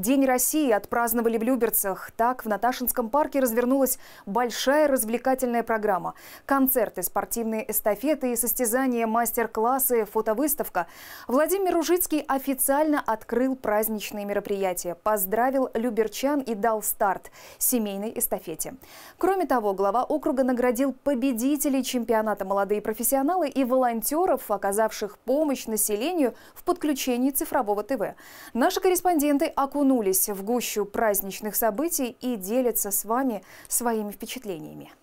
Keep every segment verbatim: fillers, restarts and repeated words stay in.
День России отпраздновали в Люберцах. Так, в Наташинском парке развернулась большая развлекательная программа. Концерты, спортивные эстафеты и состязания, мастер-классы, фотовыставка. Владимир Ружицкий официально открыл праздничные мероприятия, поздравил люберчан и дал старт семейной эстафете. Кроме того, глава округа наградил победителей чемпионата «Молодые профессионалы» и волонтеров, оказавших помощь населению в подключении цифрового ТВ. Наши корреспонденты окунулись в гущу праздничных событий и делятся с вами своими впечатлениями.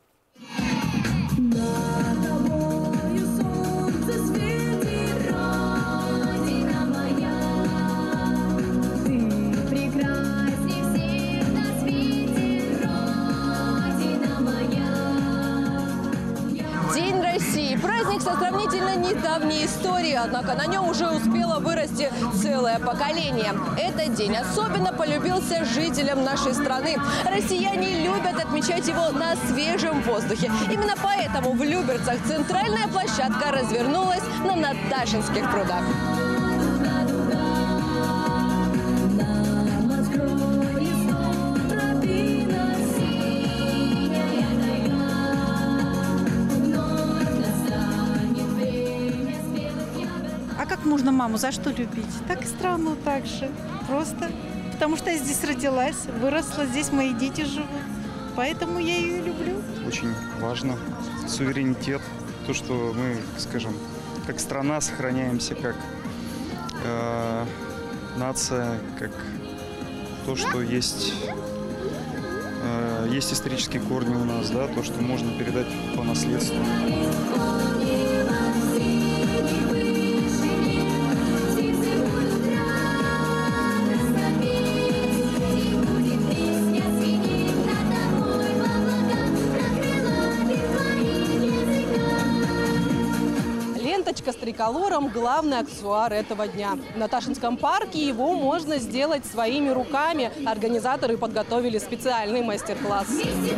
День России. Праздник со сравнительно недавней историей, однако на нем уже успело вырасти целое поколение. Этот день особенно полюбился жителям нашей страны. Россияне любят отмечать его на свежем воздухе. Именно поэтому в Люберцах центральная площадка развернулась на Наташинских прудах. А как можно маму за что любить? Так и страну так же. Просто потому что я здесь родилась, выросла, здесь мои дети живут. Поэтому я ее люблю. Очень важно суверенитет. То, что мы, скажем, как страна сохраняемся, как э, нация, как то, что есть, э, есть исторические корни у нас, да, то, что можно передать по наследству. Ленточка с триколором – главный аксессуар этого дня. В Наташинском парке его можно сделать своими руками. Организаторы подготовили специальный мастер-класс.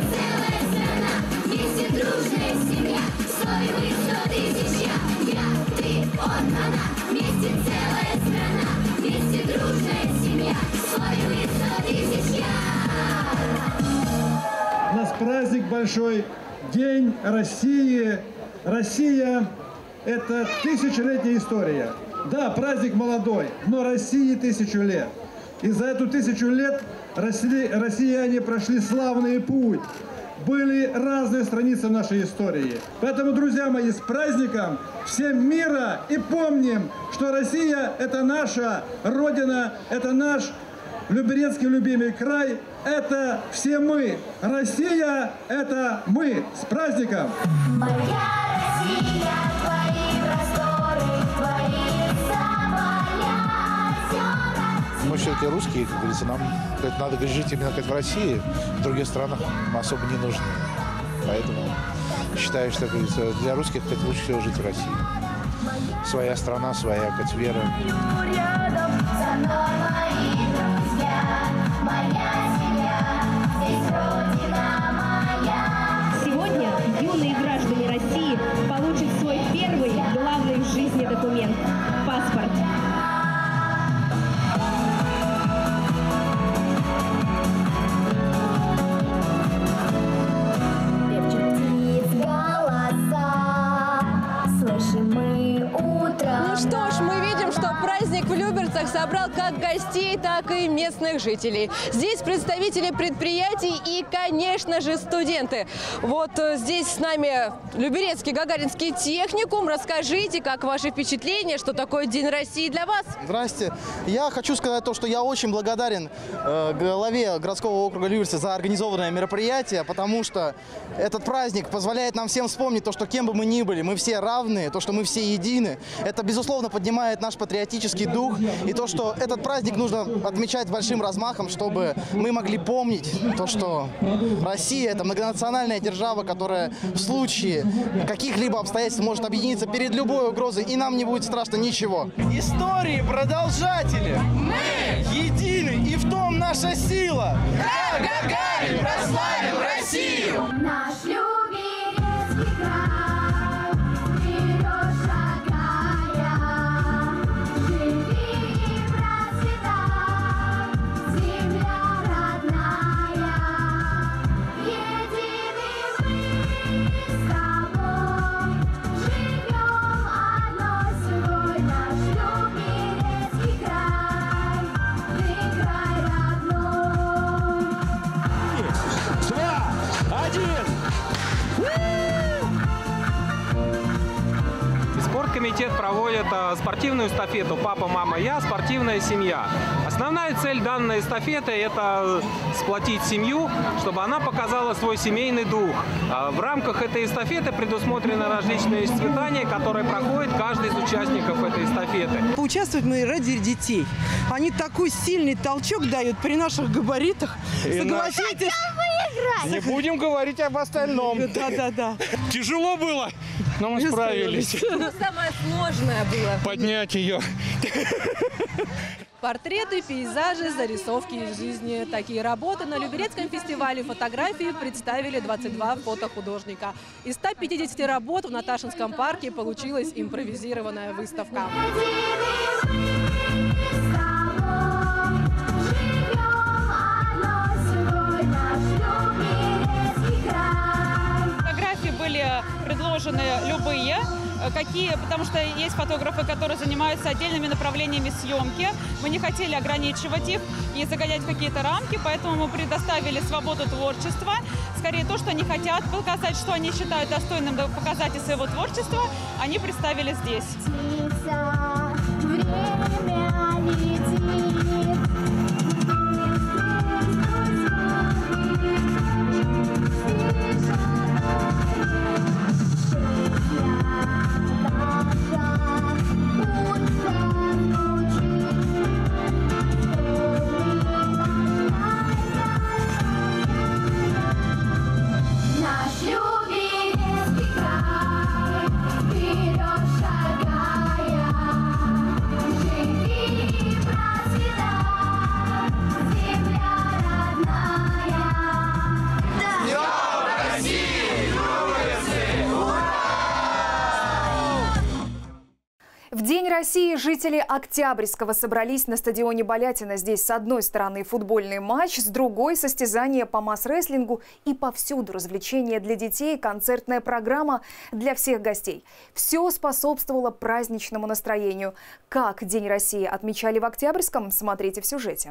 У нас праздник большой, День России. Россия – это тысячелетняя история. Да, праздник молодой, но России тысячу лет. И за эту тысячу лет россияне прошли славный путь. Были разные страницы нашей истории. Поэтому, друзья мои, с праздником всем мира! И помним, что Россия – это наша Родина, это наш Люберецкий любимый край. Это все мы. Россия – это мы. С праздником! Моя Россия, твои просторы, твои самая озера. Мы все-таки русские, как говорится, нам говорит, надо жить именно как в России, в других странах мы особо не нужны. Поэтому считаю, что, как говорится, для русских это лучше всего жить в России. Своя страна, своя как вера. Сегодня юные граждане России получат свой первый главный в жизни документ – паспорт. Ну что ж, мы видим, что праздник в Люберцах собрал как гостей, так и местных жителей. Здесь представители предприятий и, конечно же, студенты. Вот здесь с нами Люберецкий Гагаринский техникум. Расскажите, как ваши впечатления, что такое День России для вас? Здрасте. Я хочу сказать то, что я очень благодарен э, главе городского округа Люберцы за организованное мероприятие, потому что этот праздник позволяет нам всем вспомнить то, что кем бы мы ни были, мы все равны, то, что мы все едины. Это, безусловно, поднимает наш патриотический дух. И то, что этот праздник нужно отмечать большим размахом, чтобы мы могли помнить то, что Россия – это многонациональная держава, которая в случае каких-либо обстоятельств может объединиться перед любой угрозой, и нам не будет страшно ничего. Истории продолжатели. Мы едины, и в том наша сила. Как Гагарин прославил Россию! Наш Люберецкий край, вперед шагая, живи и процветай. Спорткомитет проводит спортивную эстафету «Папа, мама, я. Спортивная семья». Основная цель данной эстафеты – это сплотить семью, чтобы она показала свой семейный дух. В рамках этой эстафеты предусмотрены различные испытания, которые проходит каждый из участников этой эстафеты. Поучаствовать мы ради детей. Они такой сильный толчок дают при наших габаритах. Согласитесь? Не будем говорить об остальном. Да, да, да. Тяжело было, но мы справились. Что самое сложное было? Поднять ее. Портреты, пейзажи, зарисовки из жизни. Такие работы на Люберецком фестивале фотографии представили двадцать два фотохудожника. Из ста пятидесяти работ в Наташинском парке получилась импровизированная выставка. Фотографии были предложены любые, какие, потому что есть фотографы, которые занимаются отдельными направлениями съемки. Мы не хотели ограничивать их и загонять в какие-то рамки, поэтому мы предоставили свободу творчества. Скорее, то, что они хотят показать, что они считают достойным показать из своего творчества, они представили здесь. В День России жители Октябрьского собрались на стадионе Балятина. Здесь с одной стороны футбольный матч, с другой – состязания по масс-рестлингу и повсюду развлечения для детей, концертная программа для всех гостей. Все способствовало праздничному настроению. Как День России отмечали в Октябрьском, смотрите в сюжете.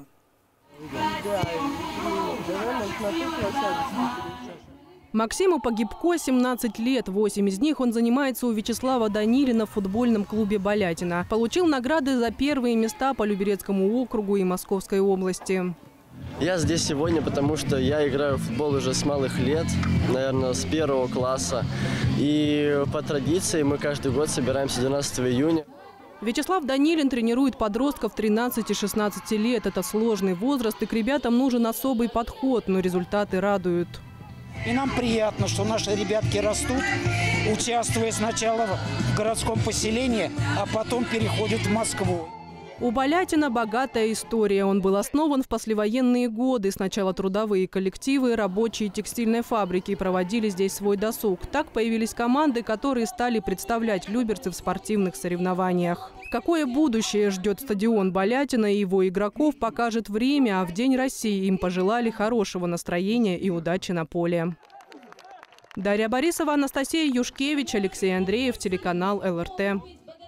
Максиму Погибко семнадцать лет. восемь из них он занимается у Вячеслава Данилина в футбольном клубе «Балятина». Получил награды за первые места по Люберецкому округу и Московской области. Я здесь сегодня, потому что я играю в футбол уже с малых лет, наверное, с первого класса. И по традиции мы каждый год собираемся двенадцатого июня. Вячеслав Данилин тренирует подростков тринадцати-шестнадцати лет. Это сложный возраст, и к ребятам нужен особый подход, но результаты радуют. И нам приятно, что наши ребятки растут, участвуя сначала в городском поселении, а потом переходят в Москву. У Балятина богатая история. Он был основан в послевоенные годы. Сначала трудовые коллективы, рабочие текстильной фабрики проводили здесь свой досуг. Так появились команды, которые стали представлять люберцев в спортивных соревнованиях. Какое будущее ждет стадион Балятина и его игроков, покажет время, а в День России им пожелали хорошего настроения и удачи на поле. Дарья Борисова, Анастасия Юшкевич, Алексей Андреев, телеканал эл эр тэ.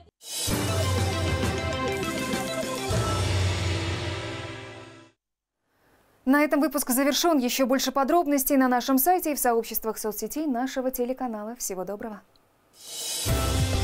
На этом выпуск завершен. Еще больше подробностей на нашем сайте и в сообществах соцсетей нашего телеканала. Всего доброго.